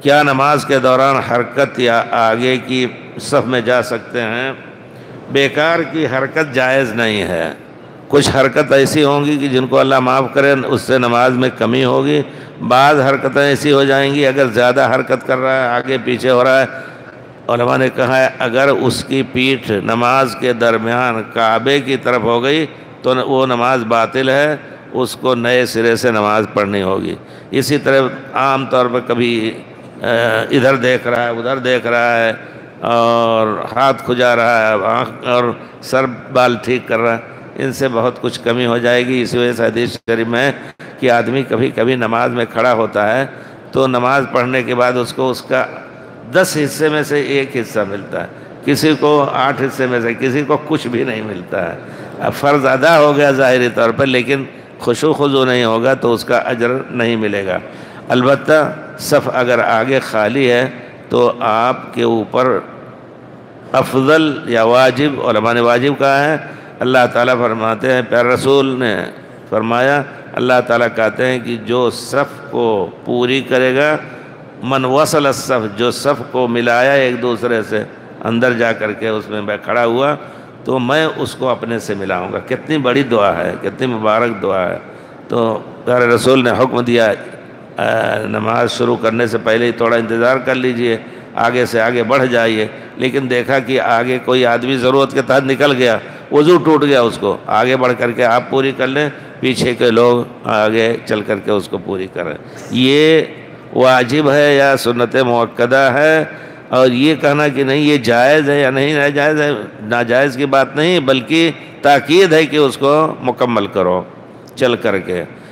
کیا نماز کے دوران حرکت یا آگے کی صف میں جا سکتے ہیں؟ بیکار کی حرکت جائز نہیں ہے۔ کچھ حرکت ایسی ہوں گی کہ جن کو اللہ معاف کرے، اس سے نماز میں کمی ہوگی۔ بعض حرکتیں ایسی ہو جائیں گی، اگر زیادہ حرکت کر رہا ہے، آگے پیچھے ہو رہا ہے، علماء نے کہا ہے اگر اس کی پیٹھ نماز کے درمیان کعبے کی طرف ہو گئی تو وہ نماز باطل ہے، اس کو نئے سرے سے نماز پڑھنی ہوگی۔ اسی طرح عام طور پر کبھی ادھر دیکھ رہا ہے، ادھر دیکھ رہا ہے، اور ہاتھ کھجا رہا ہے، آنکھ اور سر بال ٹھیک کر رہا ہے، ان سے بہت کچھ کمی ہو جائے گی۔ اسی وجہ سے حدیث شریف میں کہ آدمی کبھی کبھی نماز میں کھڑا ہوتا ہے تو نماز پڑھنے کے بعد اس کو اس کا 10 حصے میں سے 1 حصہ ملتا ہے، کسی کو 8 حصے میں سے، کسی کو کچھ بھی نہیں ملتا ہے۔ اب فرض ادا ہو گیا ظاہری طور پر، لیکن خشوع خضوع نہیں ہوگا تو اس کا اجر نہیں ملے گا۔ البتہ صف اگر آگے خالی ہے تو آپ کے اوپر افضل یا واجب، علماء نے واجب کہا ہے، اللہ تعالیٰ فرماتے ہیں، پیارے رسول نے فرمایا، اللہ تعالیٰ کہتے ہیں کہ جو صف کو پوری کرے گا، من وصل الصف، جو صف کو ملایا ایک دوسرے سے، اندر جا کر کے اس میں میں کھڑا ہوا تو میں اس کو اپنے سے ملاؤں گا۔ کتنی بڑی دعا ہے، کتنی مبارک دعا ہے۔ تو پیارے رسول نے حکم دیا نماز شروع کرنے سے پہلے ہی تھوڑا انتظار کر لیجئے، آگے سے آگے بڑھ جائیے۔ لیکن دیکھا کہ آگے کوئی آدمی ضرورت کے تحت نکل گیا، وضو ٹوٹ گیا، اس کو آگے بڑھ کر کے آپ پوری کر لیں، پیچھے کے لوگ آگے چل کر کے اس کو پوری کریں۔ یہ واجب ہے یا سنت مؤکدہ ہے، اور یہ کہنا کہ نہیں یہ جائز ہے یا نہیں ناجائز ہے، ناجائز کی بات نہیں، بلکہ تاکید ہے کہ اس کو مکمل کرو چل کر کے۔